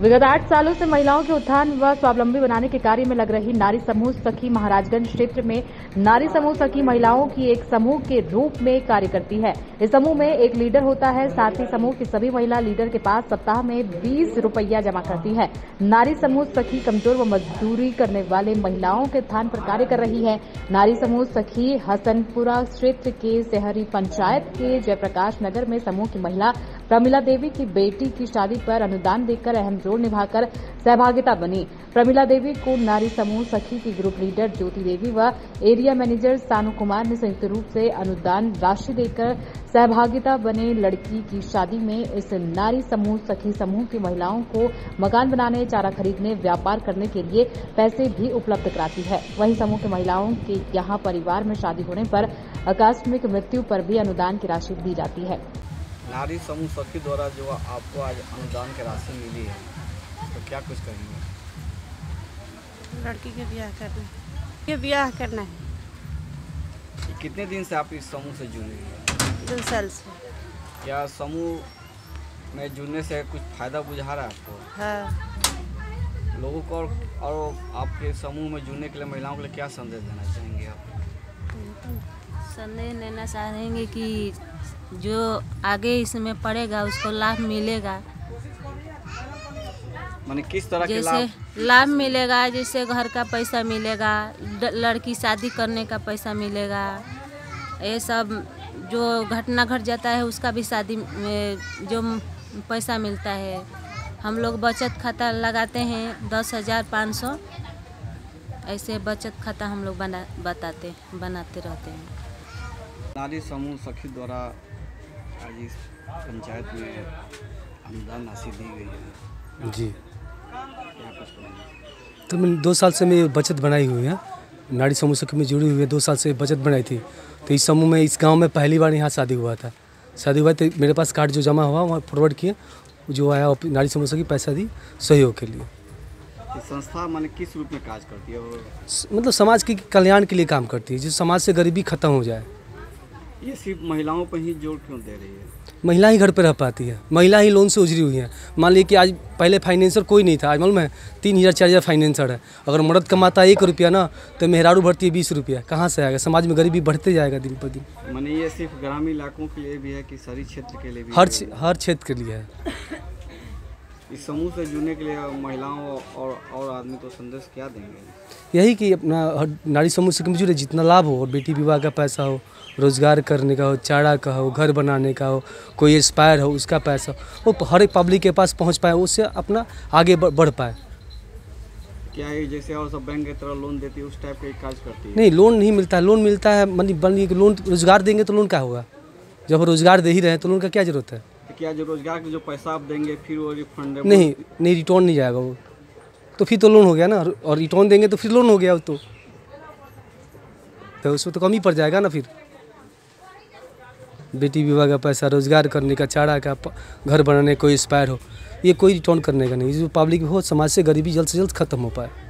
विगत 8 सालों से महिलाओं के उत्थान व स्वावलंबी बनाने के कार्य में लग रही नारी समूह सखी महाराजगंज क्षेत्र में नारी समूह सखी महिलाओं की एक समूह के रूप में कार्य करती है। इस समूह में एक लीडर होता है, साथ ही समूह की सभी महिला लीडर के पास सप्ताह में 20 रुपया जमा करती है। नारी समूह सखी कमजोर व मजदूरी करने वाले महिलाओं के उत्थान पर कार्य कर रही है। नारी समूह सखी हसनपुरा क्षेत्र के शहरी पंचायत के जयप्रकाश नगर में समूह की महिला प्रमिला देवी की बेटी की शादी पर अनुदान देकर अहम रोल निभाकर सहभागिता बनी। प्रमिला देवी को नारी समूह सखी की ग्रुप लीडर ज्योति देवी व एरिया मैनेजर सानू कुमार ने संयुक्त रूप से अनुदान राशि देकर सहभागिता बने। लड़की की शादी में इस नारी समूह सखी समूह की महिलाओं को मकान बनाने, चारा खरीदने, व्यापार करने के लिए पैसे भी उपलब्ध कराती है। वहीं समूह की महिलाओं के यहाँ परिवार में शादी होने पर आकस्मिक मृत्यु पर भी अनुदान की राशि दी जाती है। नारी समूह सखी द्वारा जो आपको आज अनुदान की राशि मिली है, तो क्या कुछ कहेंगे? लड़की के ब्याह करना है। कितने दिन से आप इस समूह से जुड़े हैं? 2 साल से। क्या समूह में जुड़ने से कुछ फायदा बुझा रहा है आपको? हाँ। लोगों को और आपके समूह में जुड़ने के लिए महिलाओं के लिए क्या संदेश देना चाहेंगे आप? संदेश देना चाहेंगे कि जो आगे इसमें पड़ेगा उसको लाभ मिलेगा। माने किस तरह के जैसे लाभ मिलेगा, जैसे घर का पैसा मिलेगा, लड़की शादी करने का पैसा मिलेगा, ये सब जो घटना घट जाता है उसका भी शादी में जो पैसा मिलता है। हम लोग बचत खाता लगाते हैं 10,500, ऐसे बचत खाता हम लोग बनाते रहते हैं। नारी समूह सखी द्वारा आज इस पंचायत में अनुदान राशि दी गई है जी। क्या कुछ करेंगे? तो मैं 2 साल से मैं बचत बनाई हुई है, नारी समूह सखी में जुड़ी हुई है। 2 साल से बचत बनाई थी। तो इस समूह में, इस गांव में पहली बार यहाँ शादी हुआ था। शादी हुआ तो मेरे पास कार्ड जो जमा हुआ वहाँ फॉरवर्ड किए, जो आया नारी समूह सखी पैसा दी सहयोग के लिए। संस्था माने किस रूप में कार्य करती है? मतलब समाज के कल्याण के लिए काम करती है, जिस समाज से गरीबी खत्म हो जाए। ये सिर्फ महिलाओं पर ही जोर क्यों दे रही है? महिला ही घर पे रह पाती है, महिला ही लोन से उजरी हुई है। मान लीजिए कि आज पहले फाइनेंसर कोई नहीं था, आज मालूम है 3,000-4,000 फाइनेंसर है। अगर मर्द कमाता है 1 रुपया ना, तो मेहरारू भरती है 20 रुपया। कहाँ से आएगा? समाज में गरीबी बढ़ते जाएगा दिन पर दिन। माने ये सिर्फ ग्रामीण इलाकों के लिए भी है कि शहरी क्षेत्र के लिए भी? हर क्षेत्र के लिए है। इस समूह से जुड़ने के लिए महिलाओं और आदमी को संदेश क्या देंगे? यही कि अपना नारी समूह से जुड़े, जितना लाभ हो, और बेटी विवाह का पैसा हो, रोजगार करने का हो, चारा का हो, घर बनाने का हो, कोई एक्सपायर हो उसका पैसा, वो हर एक पब्लिक के पास पहुंच पाए, उससे अपना आगे बढ़ पाए। क्या ये जैसे और सब बैंक की तरह लोन देती है उस टाइप का कार्य करती है? नहीं, लोन नहीं मिलता है। लोन मिलता है लोन रोजगार देंगे तो लोन क्या होगा? जब रोजगार दे ही रहे तो लोन का क्या जरूरत है? क्या जो रोजगार के जो पैसा आप देंगे फिर वो रिफंड? नहीं, रिटर्न नहीं जाएगा वो, तो फिर तो लोन हो गया ना। और रिटर्न देंगे तो फिर लोन हो गया, तो उसमें तो कम ही पड़ जाएगा ना। फिर बेटी विवाह का पैसा, रोजगार करने का, चारा का, घर बनाने, कोई एक्सपायर हो, ये कोई रिटर्न करने का नहीं। जो पब्लिक हो, समाज से गरीबी जल्द से जल्द खत्म हो पाए।